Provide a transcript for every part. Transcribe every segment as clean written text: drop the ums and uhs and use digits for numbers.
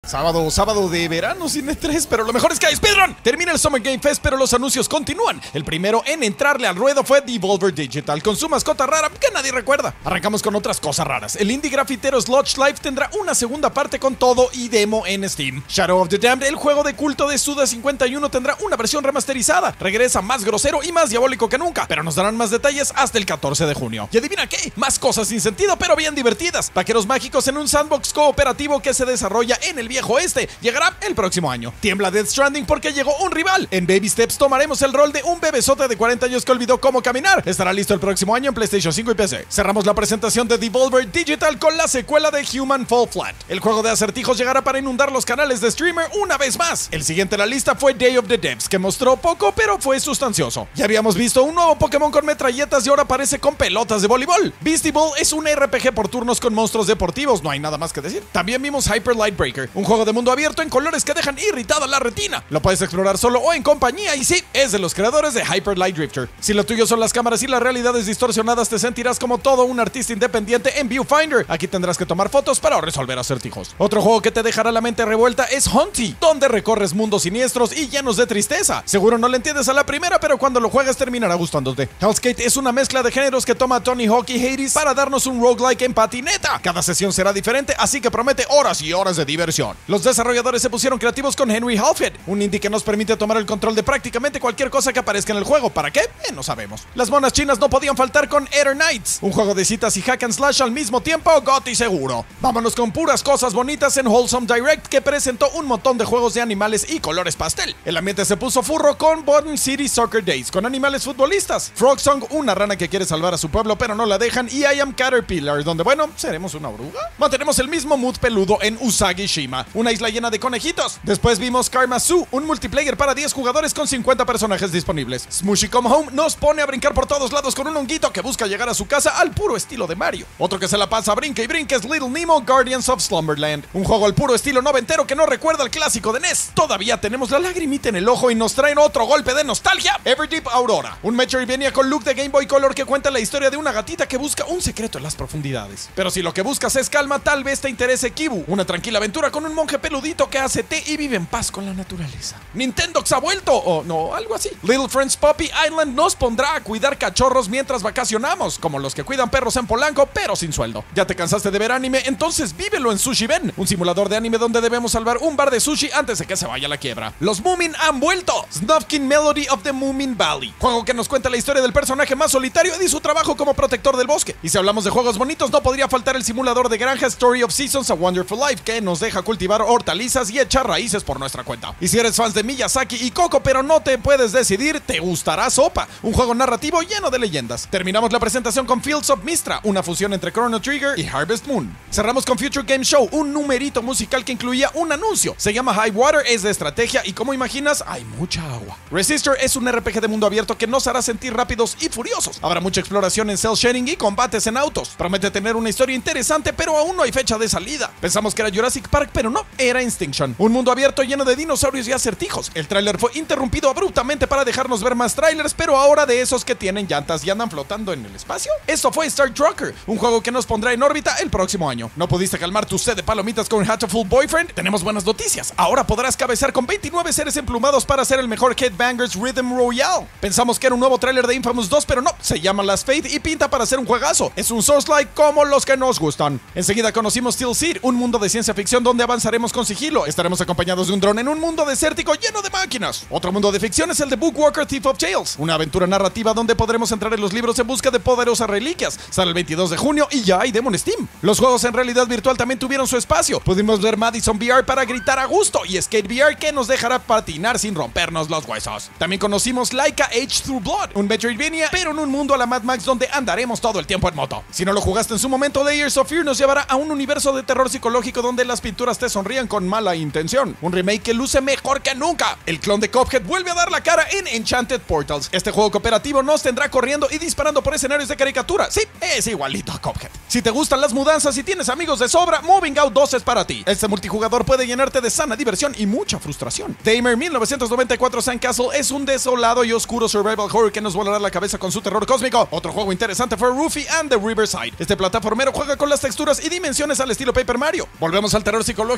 Sábado de verano sin estrés, pero lo mejor es que hay speedrun. Termina el Summer Game Fest, pero los anuncios continúan. El primero en entrarle al ruedo fue Devolver Digital, con su mascota rara que nadie recuerda. Arrancamos con otras cosas raras. El indie grafitero Sludge Life tendrá una segunda parte con todo y demo en Steam. Shadow of the Damned, el juego de culto de Suda51, tendrá una versión remasterizada. Regresa más grosero y más diabólico que nunca, pero nos darán más detalles hasta el 14 de junio. Y adivina qué, más cosas sin sentido, pero bien divertidas. Vaqueros mágicos en un sandbox cooperativo que se desarrolla en el viejo oeste. Llegará el próximo año. Tiembla Death Stranding porque llegó un rival. En Baby Steps tomaremos el rol de un bebesote de 40 años que olvidó cómo caminar. Estará listo el próximo año en PlayStation 5 y PC. Cerramos la presentación de Devolver Digital con la secuela de Human Fall Flat. El juego de acertijos llegará para inundar los canales de streamer una vez más. El siguiente en la lista fue Day of the Depths, que mostró poco pero fue sustancioso. Ya habíamos visto un nuevo Pokémon con metralletas y ahora aparece con pelotas de voleibol. Beastie Ball es un RPG por turnos con monstruos deportivos, no hay nada más que decir. También vimos Hyper Light Breaker, un juego de mundo abierto en colores que dejan irritada la retina. Lo puedes explorar solo o en compañía y sí, es de los creadores de Hyper Light Drifter. Si lo tuyo son las cámaras y las realidades distorsionadas, te sentirás como todo un artista independiente en Viewfinder. Aquí tendrás que tomar fotos para resolver acertijos. Otro juego que te dejará la mente revuelta es Hunty, donde recorres mundos siniestros y llenos de tristeza. Seguro no le entiendes a la primera, pero cuando lo juegues terminará gustándote. Hell's Gate es una mezcla de géneros que toma Tony Hawk y Hades para darnos un roguelike en patineta. Cada sesión será diferente, así que promete horas y horas de diversión. Los desarrolladores se pusieron creativos con Henry Halfhead, un indie que nos permite tomar el control de prácticamente cualquier cosa que aparezca en el juego. ¿Para qué? No sabemos. Las monas chinas no podían faltar con Ether Knights, un juego de citas y hack and slash al mismo tiempo, GOTY seguro. Vámonos con puras cosas bonitas en Wholesome Direct, que presentó un montón de juegos de animales y colores pastel. El ambiente se puso furro con Bottom City Soccer Days, con animales futbolistas, Frog Song, una rana que quiere salvar a su pueblo pero no la dejan, y I Am Caterpillar, donde bueno, seremos una oruga. Mantenemos el mismo mood peludo en Usagi Shima, una isla llena de conejitos. Después vimos Karma Zoo, un multiplayer para 10 jugadores con 50 personajes disponibles. Smushy Come Home nos pone a brincar por todos lados con un honguito que busca llegar a su casa al puro estilo de Mario. Otro que se la pasa brinca y brinca es Little Nemo Guardians of Slumberland, un juego al puro estilo noventero que no recuerda al clásico de NES. Todavía tenemos la lagrimita en el ojo y nos traen otro golpe de nostalgia, Everdeep Aurora, un Metroidvania con look de Game Boy Color que cuenta la historia de una gatita que busca un secreto en las profundidades. Pero si lo que buscas es calma, tal vez te interese Kibu, una tranquila aventura con un monje peludito que hace té y vive en paz con la naturaleza. Nintendox ha vuelto, o no, algo así. Little Friends Puppy Island nos pondrá a cuidar cachorros mientras vacacionamos, como los que cuidan perros en Polanco, pero sin sueldo. ¿Ya te cansaste de ver anime? Entonces vívelo en Sushi Ben, un simulador de anime donde debemos salvar un bar de sushi antes de que se vaya a la quiebra. Los Moomin han vuelto. Snufkin Melody of the Moomin Valley, juego que nos cuenta la historia del personaje más solitario y su trabajo como protector del bosque. Y si hablamos de juegos bonitos, no podría faltar el simulador de granja Story of Seasons: A Wonderful Life, que nos deja cultivar hortalizas y echar raíces por nuestra cuenta. Y si eres fans de Miyazaki y Coco pero no te puedes decidir, te gustará Sopa, un juego narrativo lleno de leyendas. Terminamos la presentación con Fields of Mistra, una fusión entre Chrono Trigger y Harvest Moon. Cerramos con Future Game Show, un numerito musical que incluía un anuncio. Se llama High Water, es de estrategia y como imaginas, hay mucha agua. Resistor es un RPG de mundo abierto que nos hará sentir rápidos y furiosos. Habrá mucha exploración en cel shading y combates en autos. Promete tener una historia interesante, pero aún no hay fecha de salida. Pensamos que era Jurassic Park, pero no, era Extinction, un mundo abierto lleno de dinosaurios y acertijos. El tráiler fue interrumpido abruptamente para dejarnos ver más trailers, pero ahora de esos que tienen llantas y andan flotando en el espacio. Esto fue Star Trucker, un juego que nos pondrá en órbita el próximo año. ¿No pudiste calmar tu sed de palomitas con Hatoful Boyfriend? Tenemos buenas noticias. Ahora podrás cabecear con 29 seres emplumados para ser el mejor Headbangers Rhythm Royale. Pensamos que era un nuevo tráiler de Infamous 2, pero no, se llama Last Faith y pinta para ser un juegazo. Es un Souls-like como los que nos gustan. Enseguida conocimos Steel Seed, un mundo de ciencia ficción donde avanzaremos con sigilo. Estaremos acompañados de un dron en un mundo desértico lleno de máquinas. Otro mundo de ficción es el de Bookwalker Thief of Tales, una aventura narrativa donde podremos entrar en los libros en busca de poderosas reliquias. Sale el 22 de junio y ya hay demo en Steam. Los juegos en realidad virtual también tuvieron su espacio. Pudimos ver Madison VR para gritar a gusto y Skate VR que nos dejará patinar sin rompernos los huesos. También conocimos Laika Age Through Blood, un Metroidvania pero en un mundo a la Mad Max donde andaremos todo el tiempo en moto. Si no lo jugaste en su momento, Layers of Fear nos llevará a un universo de terror psicológico donde las pinturas te sonrían con mala intención. Un remake que luce mejor que nunca. El clon de Cuphead vuelve a dar la cara en Enchanted Portals. Este juego cooperativo nos tendrá corriendo y disparando por escenarios de caricatura. Sí, es igualito a Cuphead. Si te gustan las mudanzas y tienes amigos de sobra, Moving Out 2 es para ti. Este multijugador puede llenarte de sana diversión y mucha frustración. Tamer 1994 Sandcastle es un desolado y oscuro survival horror que nos volará la cabeza con su terror cósmico. Otro juego interesante fue Roofy and the Riverside. Este plataformero juega con las texturas y dimensiones al estilo Paper Mario. Volvemos al terror psicológico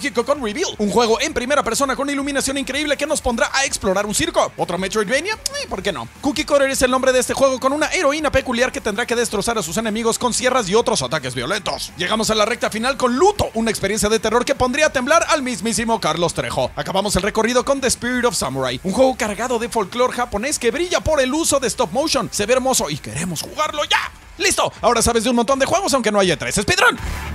tecnológico con Reveal, un juego en primera persona con iluminación increíble que nos pondrá a explorar un circo. ¿Otro Metroidvania? ¿Por qué no? Cookie Cutter es el nombre de este juego, con una heroína peculiar que tendrá que destrozar a sus enemigos con sierras y otros ataques violentos. Llegamos a la recta final con Luto, una experiencia de terror que pondría a temblar al mismísimo Carlos Trejo. Acabamos el recorrido con The Spirit of Samurai, un juego cargado de folclore japonés que brilla por el uso de stop motion. Se ve hermoso y queremos jugarlo ya. ¡Listo! Ahora sabes de un montón de juegos aunque no haya 3. ¡Speedrun!